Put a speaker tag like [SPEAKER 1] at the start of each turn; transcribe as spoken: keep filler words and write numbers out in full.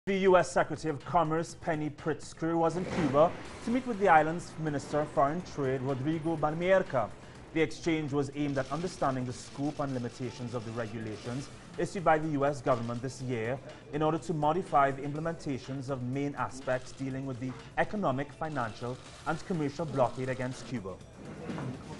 [SPEAKER 1] The U S Secretary of Commerce, Penny Pritzker, was in Cuba to meet with the island's Minister of Foreign Trade, Rodrigo Malmierca. The exchange was aimed at understanding the scope and limitations of the regulations issued by the U S government this year in order to modify the implementations of main aspects dealing with the economic, financial and commercial blockade against Cuba.